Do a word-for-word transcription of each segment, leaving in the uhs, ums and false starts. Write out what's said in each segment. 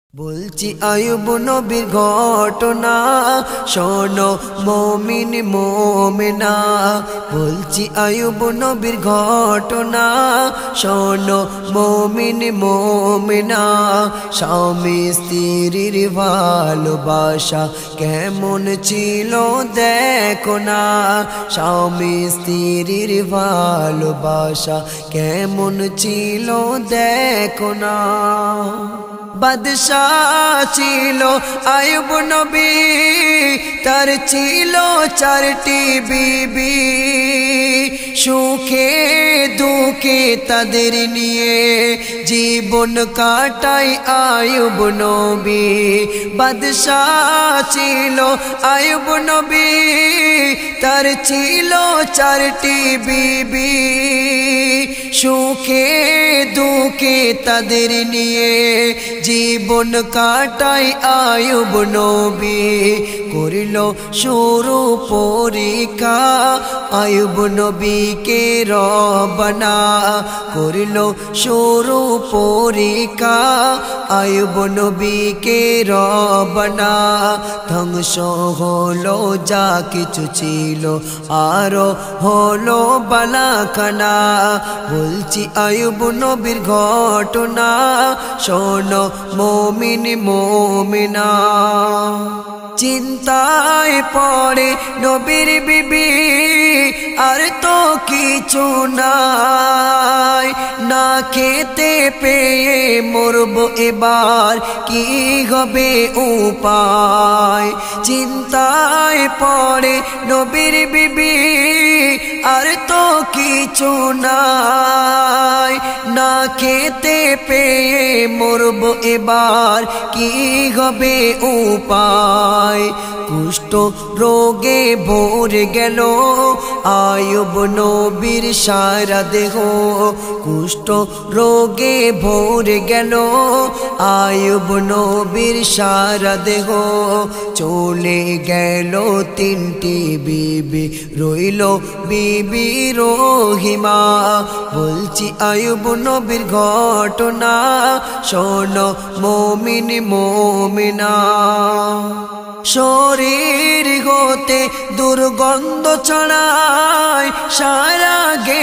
বলছি আয়ুব নবীর ঘটনা শোনো মুমিন মুমিনা। বলছি আয়ুব নবীর ঘটনা শোনো মুমিন মুমিনা। স্বামী স্ত্রীর ভালোবাসা কেমন ছিল দেখো না। স্বামী স্ত্রীর ভালোবাসা কেমন ছিল দেখো না। বাদশাহ ছিল আয়ুব নবী, তার ছিল চারটি বিবি। সুখে দুঃখে তাদের নিয়ে জীবন কাটায় আয়ুব নবী। বাদশাহ ছিল আয়ুব নবী, তার ছিল চারটি বিবি। সুখে দুঃখে তাদের নিয়ে জীবন কাটায় আয়ুব নবী। করিল শুরু পরীক্ষা আয়ুব নবীকে রব্বানা। করিল শুরু পরীক্ষা আয়ুব নবীকে রব্বানা। ধ্বংস হলো যা কিছু ছিল, আরো হলো বালাখানা। বলছি আয়ুব নবীর ঘটনা শোনো মুমিন মুমিনা। চিন্তায় পড়ে নবীর বিবি, আর তো কিছু নাই। না খেতে পেয়ে মরব এবার, কি হবে উপায়। চিন্তায় পড়ে নবীর বিবি, আর তো কিছু নাই। না খেতে পেয়ে মরব এবার, কি হবে উপায়। কুষ্ঠ রোগে ভরে গেল আয়ুব নবীর সারা দেহ। কুষ্ঠ রোগে ভরে গেল আয়ুব নবীর সারা দেহ। চলে গেল তিনটি বিবি, রইল বিবি রহিমা। বলছি আয়ুব নবীর ঘটনা শোনো মুমিন মুমিনা। শরীর হতে দুর্গন্ধ ছড়ায় সারা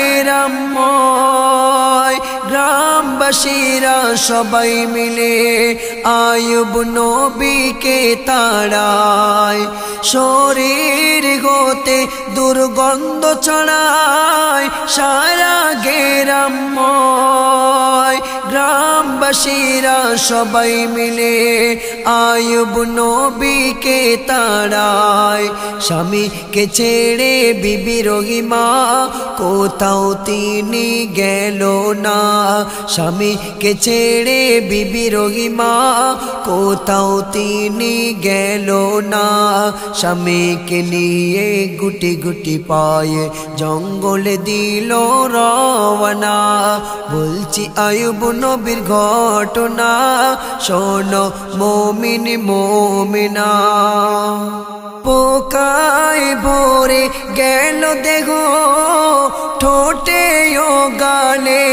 গ্রামময়। গ্রামবাসীরা সবাই মিলে আয়ুব নবীকে তাড়ায়। শরীর হতে দুর্গন্ধ ছড়ায় সারা গ্রামময়। গ্রামবাসীরা সবাই মিলে আয়ুব নবীকে তাড়ায়। স্বামীকে ছেড়ে বিবি রহিমা কোথাও তিনি গেল না। স্বামীকে ছেড়ে বিবি রহিমা কোথাও তিনি গেল না। স্বামীকে নিয়ে গুটি গুটি পায়ে জঙ্গলে দিল রওনা। বলছি আয়ুব নবীর ঘটনা শোনো মুমিন মুমিনা। পোকায় ভরে গেল দেহ ঠোঁটে ও গালে।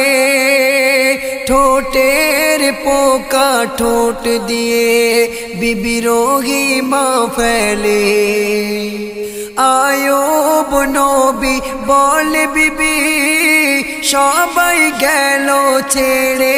ঠোঁটের পোকা ঠোঁট দিয়ে বিবি রহিমা ফেলে। আয়ুব নবী বলে বিবি সবাই গেল ছেড়ে,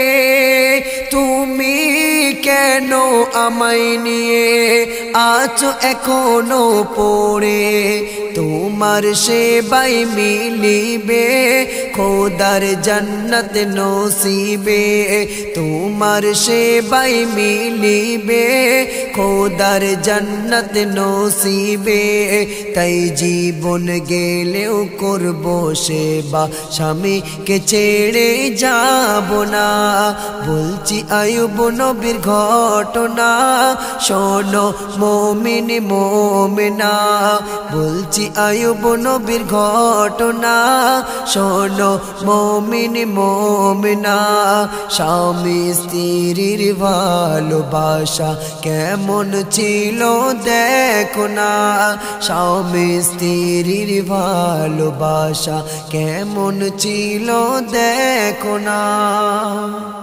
তুমি কেন আমায় নিয়ে আছো এখনো পড়ে। তোমার সেবাই মিলিবে খোদার জান্নাত নসিবে। তোমার সেবাই মিলিবে খোদার জান্নাত নসিবে। তাই জীবন গেলেও করব সেবা, স্বামীকে ছেড়ে যাব না। বলছি আয়ুব নবীর ঘটনা শোনো মুমিন মুমিনা। বলছি আয়ুব নবীর ঘটনা শোনো মুমিন মুমিনা। স্বামী স্ত্রীর ভালোবাসা কেমন ছিল দেখো না। স্বামী স্ত্রীর ভালোবাসা কেমন ছিল দেখো না।